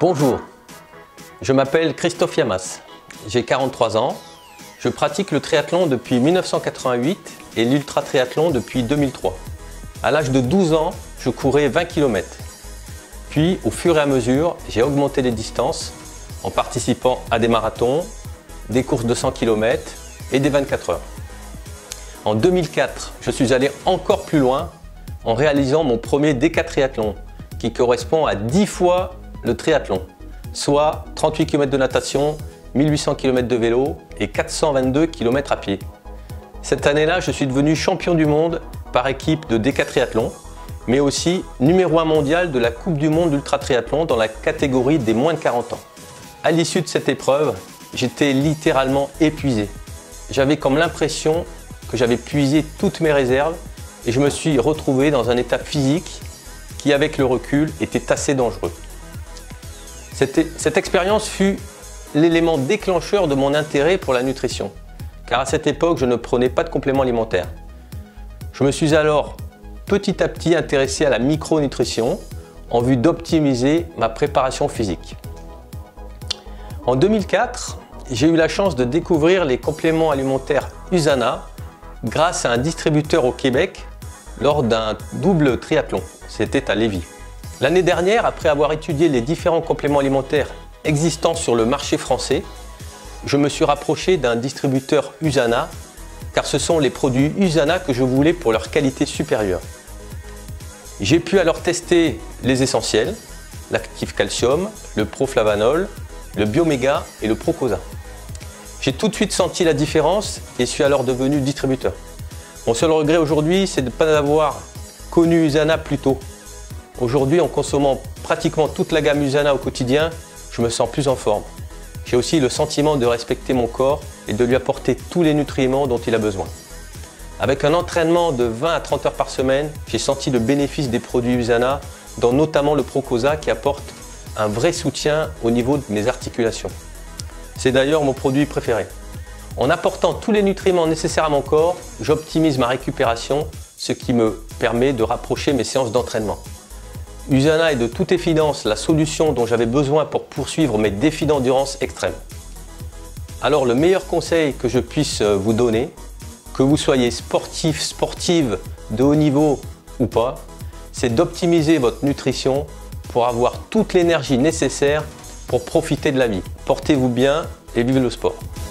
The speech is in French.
Bonjour, je m'appelle Christophe Yamas, j'ai 43 ans, je pratique le triathlon depuis 1988 et l'ultra-triathlon depuis 2003. À l'âge de 12 ans, je courais 20 km. Puis, au fur et à mesure, j'ai augmenté les distances en participant à des marathons, des courses de 100 km et des 24 heures. En 2004, je suis allé encore plus loin en réalisant mon premier décatriathlon qui correspond à 10 fois le triathlon, soit 38 km de natation, 1800 km de vélo et 422 km à pied. Cette année-là, je suis devenu champion du monde par équipe de décatriathlon, mais aussi numéro 1 mondial de la Coupe du monde d'ultra-triathlon dans la catégorie des moins de 40 ans. À l'issue de cette épreuve, j'étais littéralement épuisé. J'avais comme l'impression que j'avais puisé toutes mes réserves et je me suis retrouvé dans un état physique qui, avec le recul, était assez dangereux. Cette expérience fut l'élément déclencheur de mon intérêt pour la nutrition, car à cette époque, je ne prenais pas de compléments alimentaires. Je me suis alors petit à petit intéressé à la micronutrition en vue d'optimiser ma préparation physique. En 2004, j'ai eu la chance de découvrir les compléments alimentaires USANA grâce à un distributeur au Québec lors d'un double triathlon. C'était à Lévis. L'année dernière, après avoir étudié les différents compléments alimentaires existants sur le marché français, je me suis rapproché d'un distributeur USANA car ce sont les produits USANA que je voulais pour leur qualité supérieure. J'ai pu alors tester les essentiels, l'actif calcium, le proflavanol, le bioméga et le procosa. J'ai tout de suite senti la différence et suis alors devenu distributeur. Mon seul regret aujourd'hui, c'est de ne pas avoir connu USANA plus tôt. Aujourd'hui, en consommant pratiquement toute la gamme USANA au quotidien, je me sens plus en forme. J'ai aussi le sentiment de respecter mon corps et de lui apporter tous les nutriments dont il a besoin. Avec un entraînement de 20 à 30 heures par semaine, j'ai senti le bénéfice des produits USANA, dont notamment le procosa qui apporte un vrai soutien au niveau de mes articulations. C'est d'ailleurs mon produit préféré. En apportant tous les nutriments nécessaires à mon corps, j'optimise ma récupération, ce qui me permet de rapprocher mes séances d'entraînement. USANA est de toute évidence la solution dont j'avais besoin pour poursuivre mes défis d'endurance extrême. Alors le meilleur conseil que je puisse vous donner, que vous soyez sportif, sportive de haut niveau ou pas, c'est d'optimiser votre nutrition pour avoir toute l'énergie nécessaire pour profiter de la vie. Portez-vous bien et vivez le sport.